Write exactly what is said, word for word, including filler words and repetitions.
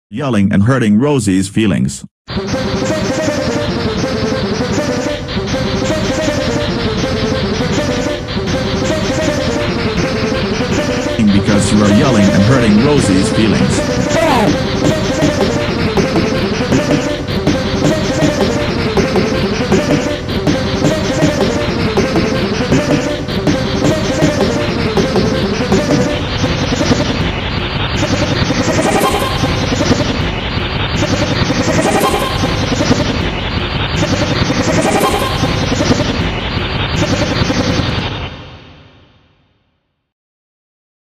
Yelling and hurting Rosie's feelings. Because you are yelling and hurting Rosie's feelings.